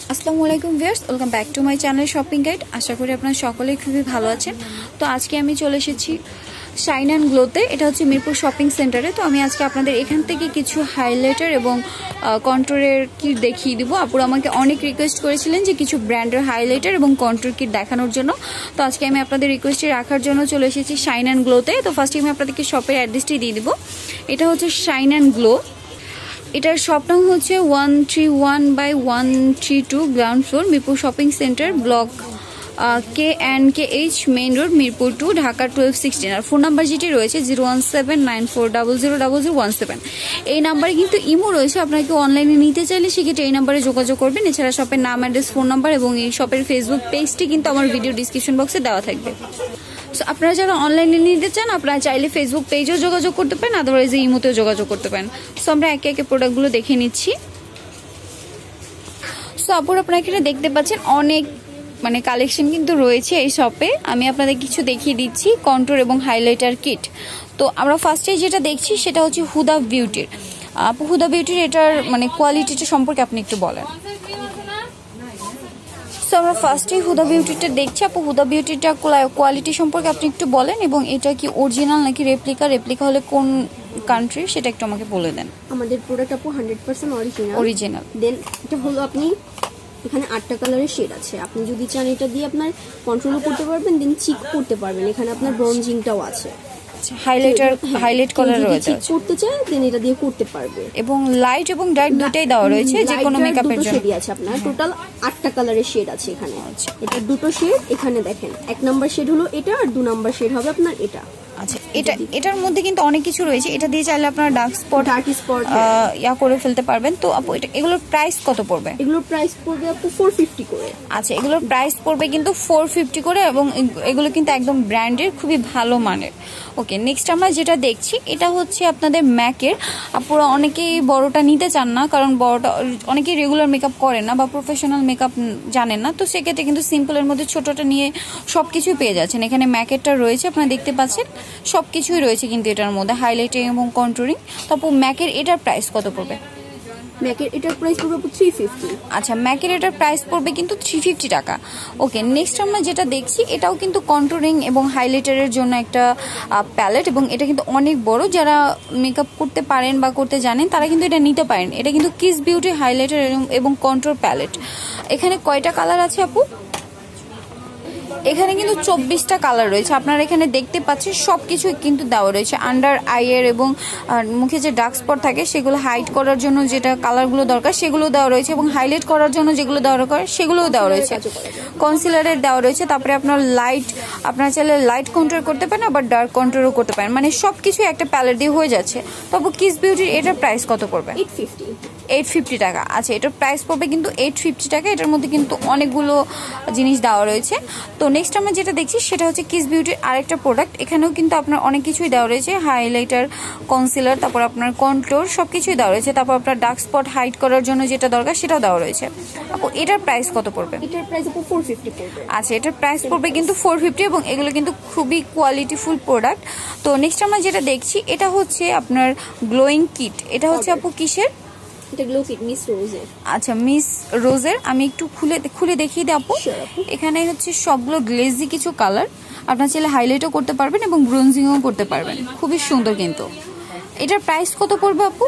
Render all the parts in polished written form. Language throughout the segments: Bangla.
আসসালামু আলাইকুম viewers, welcome back to my channel shopping guide. আশা করি আপনারা সকলেই খুবই ভালো আছেন। তো আজকে আমি চলে এসেছি শাইন অ্যান্ড গ্লোতে। এটা হচ্ছে মিরপুর শপিং সেন্টারে। তো আমি আজকে আপনাদের এখান থেকে কিছু হাইলাইটার এবং কন্ট্রোরের কিট দেখিয়ে দিব। আপুরা আমাকে অনেক রিকোয়েস্ট করেছিলেন যে কিছু ব্র্যান্ডের হাইলাইটার এবং কন্ট্রোর কিট দেখানোর জন্য। তো আজকে আমি আপনাদের রিকোয়েস্টে রাখার জন্য চলে এসেছি শাইন অ্যান্ড গ্লোতে। তো ফার্স্টে আমি আপনাদেরকে শপের অ্যাড্রেসটি দিয়ে দিব। এটা হচ্ছে শাইন অ্যান্ড গ্লো। এটার শপ নাম হচ্ছে 131/132 ground floor, Mirpur shopping centre, block KNKH main road, Mirpur 2, Dhaka 1216। আর ফোন নাম্বার যেটি রয়েছে 01794000017। এই নাম্বারে কিন্তু ইমো রয়েছে। আপনারা কেউ অনলাইনে নিতে চাইলে সেক্ষেত্রে এই নাম্বারে যোগাযোগ করবেন। এছাড়া শপের নাম, অ্যাড্রেস, ফোন নাম্বার এবং এই শপের ফেসবুক পেজটি কিন্তু আমার ভিডিও ডিসক্রিপশন বক্সে দেওয়া থাকবে। সো আপনারা যারা অনলাইনে নিতে চান আপনারা চাইলে ফেসবুক পেজেও যোগাযোগ করতে পারেন, আদারওয়াইজ ইমোতেও যোগাযোগ করতে পারেন। সো আমরা একে একে প্রোডাক্টগুলো দেখে নিচ্ছি। সো আপনারা এখানে দেখতে পাচ্ছেন অনেক কালেকশন কিন্তু রয়েছে এই শপে। আমি আপনাদের কিছু দেখিয়ে দিচ্ছি কন্ট্রোর এবং হাইলাইটার কিট। তো আমরা ফার্স্টে যেটা দেখছি সেটা হচ্ছে হুদা বিউটির। আপু, হুদা বিউটির এটার কোয়ালিটিটা সম্পর্কে আপনি একটু বলেন। সো আমরা ফার্স্টেই হুদা বিউটিটা দেখছি। আপু, হুদা বিউটিটা কোয়ালিটি সম্পর্কে আপনি একটু বলেন এবং এটা কি অরিজিনাল নাকি রেপ্লিকা হলে কোন কান্ট্রি সেটা একটু আমাকে বলে দেন। আমাদের প্রোডাক্ট আপু 100% অরিজিনাল। দেন এটা হলো আপনি এখানে 8টা কালারের শেড আছে। আপনি যদি চান এটা দিয়ে আপনার কন্ট্রোলও করতে পারবেন, দেন চিক করতে পারবেন। এখানে আপনার ব্রঞ্জিংটাও আছে, হাইলাইট কলার রয়েছে। চিক করতে চাই দেন এটা দিয়ে করতে পারবে। এবং লাইট এবং ডার্ক দুটোই দেওয়া রয়েছে, যে কোনো মেকআপের জন্য। শেডই আছে আপনার, টোটাল 8টা কালারের শেড আছে এখানে। এটা দুটো শেড এখানে দেখেন। 1 নাম্বার শেড হলো এটা আর 2 নাম্বার শেড হবে আপনার এটা। আচ্ছা, এটার মধ্যে কিন্তু অনেক কিছু রয়েছে। এটা দিয়ে চাইলে আপনারা ডার্ক স্পট ইয়া করে ফেলতে পারবেন। তো আপু, এগুলোর প্রাইস কত পড়বে? এগুলোর প্রাইস পড়বে আপু 450 করে। আচ্ছা, এগুলোর প্রাইস পড়বে কিন্তু 450 করে এবং এগুলো কিন্তু একদম ব্র্যান্ডের, খুবই ভালো মানের। ওকে, নেক্সট আমরা যেটা দেখছি এটা হচ্ছে আপনাদের ম্যাকের। আপুরা অনেকেই বড়টা নিতে চান না, কারণ বড়টা অনেকেই রেগুলার মেকআপ করেন না বা প্রফেশনাল মেকআপ জানেন না। তো সেক্ষেত্রে কিন্তু সিম্পলের মধ্যে ছোটটা নিয়ে সবকিছুই পেয়ে যাচ্ছেন। এখানে ম্যাকেরটা রয়েছে, আপনারা দেখতে পাচ্ছেন সবকিছুই রয়েছে কিন্তু এটার মধ্যে, হাইলাইটিং এবং কন্ট্রোরিং। তো আপু, ম্যাকের এটার প্রাইস কত পড়বে? ম্যাকের এটার প্রাইস পড়বে 350। আচ্ছা, ম্যাকের এটার প্রাইস পড়বে কিন্তু 350 টাকা। ওকে, নেক্সট আমরা যেটা দেখছি এটাও কিন্তু কন্ট্রোরিং এবং হাইলাইটারের জন্য একটা প্যালেট, এবং এটা কিন্তু অনেক বড়। যারা মেকআপ করতে পারেন বা করতে জানেন তারা কিন্তু এটা নিতে পারেন। এটা কিন্তু কিস বিউটি হাইলাইটার এবং কন্ট্রোর প্যালেট। এখানে কয়টা কালার আছে আপু? এখানে কিন্তু 24টা কালার রয়েছে। আপনারা এখানে দেখতে পাচ্ছেন সবকিছু কিন্তু দেওয়া রয়েছে। আন্ডার আইয়ের এবং মুখে যে ডার্ক স্পট থাকে সেগুলো হাইড করার জন্য যেটা কালারগুলো দরকার সেগুলো দেওয়া রয়েছে, এবং হাইলাইট করার জন্য যেগুলো দেওয়া দরকার সেগুলোও দেওয়া রয়েছে। কনসিলারের দেওয়া রয়েছে। তারপরে আপনার আপনারা চাইলে লাইট কন্ট্রোল করতে পারেন, আবার ডার্ক কন্ট্রোলও করতে পারেন। সবকিছু একটা প্যালেট দিয়ে হয়ে যাচ্ছে। তবে কিস বিউটির এটার প্রাইস কত পড়বে? 850 টাকা। আচ্ছা, এটার প্রাইস পড়বে কিন্তু 850 টাকা। এটার মধ্যে কিন্তু অনেকগুলো জিনিস দেওয়া রয়েছে। তো নেক্সট আমরা যেটা দেখছি সেটা হচ্ছে কিস বিউটির আরেকটা প্রোডাক্ট। এখানেও কিন্তু আপনার অনেক কিছুই দেওয়া রয়েছে, হাইলাইটার, কনসিলার, তারপর আপনার কন্ট্রোর সবকিছুই দেওয়া রয়েছে। তারপর আপনার ডার্ক স্পট হাইড করার জন্য যেটা দরকার সেটাও দেওয়া রয়েছে। আপু, এটার প্রাইস কত পড়বে? এটার প্রাইস আপু 450 পড়বে। আচ্ছা, এটার প্রাইস পড়বে কিন্তু 450, এবং এগুলো কিন্তু খুবই কোয়ালিটিফুল প্রোডাক্ট। তো নেক্সট আমরা যেটা দেখছি এটা হচ্ছে আপনার গ্লোয়িং কিট। এটা হচ্ছে আপু কিসের? এটা গ্লো কিট মিস রোজের। আচ্ছা, মিস রোজের। আমি একটু খুলে দেখিয়ে দিই আপু। এখানে হচ্ছে সবগুলো গ্লেজি কিছু কালার। আপনার চাইলে হাইলাইটও করতে পারবেন এবং ব্রোনজিংও করতে পারবেন। খুবই সুন্দর কিন্তু। এটার প্রাইস কত পড়বে আপু?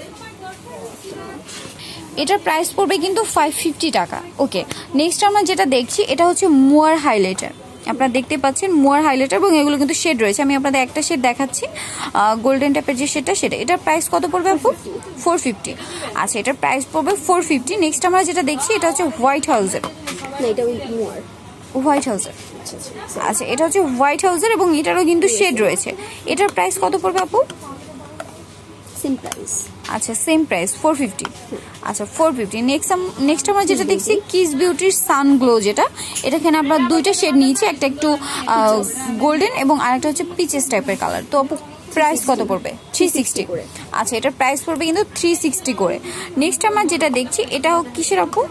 এটার প্রাইস পড়বে কিন্তু 550 টাকা। ওকে, নেক্সট আমরা যেটা দেখছি এটা হচ্ছে মুয়ার হাইলাইটার। আপনারা দেখতে পাচ্ছেন মুয়ার হাইলাইটার, এবং এগুলো কিন্তু শেড রয়েছে। আমি আপনাদের একটা শেড দেখাচ্ছি, গোল্ডেন টাইপের যে শেডটা, সেটা। এটার প্রাইস কত পড়বে আপু? 450। আচ্ছা, এটার প্রাইস পড়বে 450। নেক্সট আমরা যেটা দেখছি এটা হচ্ছে হোয়াইট হাউসের। হোয়াইট হাউসের। আচ্ছা, এটা হচ্ছে হোয়াইট হাউসের এবং এটারও কিন্তু শেড রয়েছে। এটার প্রাইস কত পড়বে আপু? Same price. আচ্ছা, সেম প্রাইস 450। আচ্ছা, 450। নেক্সট আমরা যেটা দেখছি কিস বিউটির সান গ্লো, যেটা এখানে আমরা দুইটা শেড নিয়েছি, একটা একটু গোল্ডেন এবং আরেকটা হচ্ছে পিচেস টাইপের কালার। তো আপু, প্রাইস কত পড়বে? 360 করে। আচ্ছা, এটার প্রাইস পড়বে কিন্তু 360 করে। নেক্সট আমরা যেটা দেখছি এটাও কিসের আপু?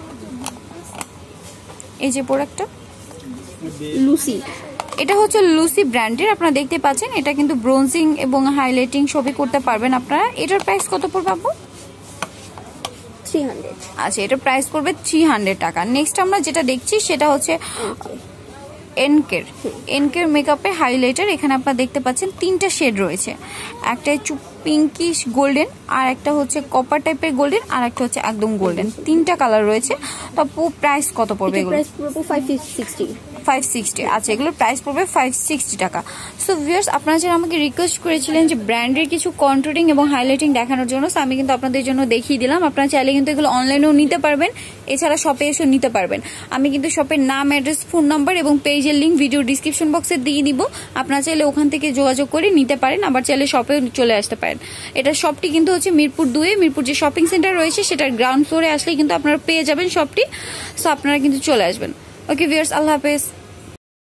এই যে প্রোডাক্টটা লুসি। এটা হচ্ছে লুসি ব্র্যান্ডের। আপনারা দেখতে পাচ্ছেন এটা কিন্তু ব্রোনজিং এবং হাইলাইটিং সবই করতে পারবেন আপনারা। এটার প্রাইস কত পড়বে আপু? 300। আচ্ছা, এটা প্রাইস পড়বে 300 টাকা। নেক্সট আমরা যেটা দেখছি সেটা হচ্ছে এনকের মেকআপের হাইলাইটার। এখানে আপনারা দেখতে পাচ্ছেন 3টা শেড রয়েছে, একটা একটু পিঙ্কিশ গোল্ডেন, আর একটা হচ্ছে কপার টাইপের গোল্ডেন, আর একটা হচ্ছে একদম গোল্ডেন। 3টা কালার রয়েছে। তো প্রাইস কত পড়বে এগুলো? প্রাইস পড়বে 560। 560। আচ্ছা, এগুলোর প্রাইস পড়বে 560 টাকা। সো ভিউয়ার্স, আপনারা যারা আমাকে রিকোয়েস্ট করেছিলেন যে ব্র্যান্ডের কিছু কন্ট্রোলিং এবং হাইলাইটিং দেখানোর জন্য, আমি কিন্তু আপনাদের জন্য দেখিয়ে দিলাম। আপনারা চাইলে কিন্তু এগুলো অনলাইনেও নিতে পারবেন, এছাড়া শপে এসেও নিতে পারবেন। আমি কিন্তু শপের নাম, অ্যাড্রেস, ফোন নাম্বার এবং পেজের লিঙ্ক ভিডিও ডিসক্রিপশন বক্সে দিয়ে দিব। আপনারা চাইলে ওখান থেকে যোগাযোগ করে নিতে পারেন, আবার চাইলে শপে চলে আসতে পারেন। এটা শপটি কিন্তু হচ্ছে মিরপুর 2-এ, মিরপুর যে শপিং সেন্টার রয়েছে সেটার গ্রাউন্ড ফ্লোরে আসলে কিন্তু আপনারা পেয়ে যাবেন শপটি। সো আপনারা কিন্তু চলে আসবেন। ওকে ভিউয়ার্স, আল্লাহ হাফেজ।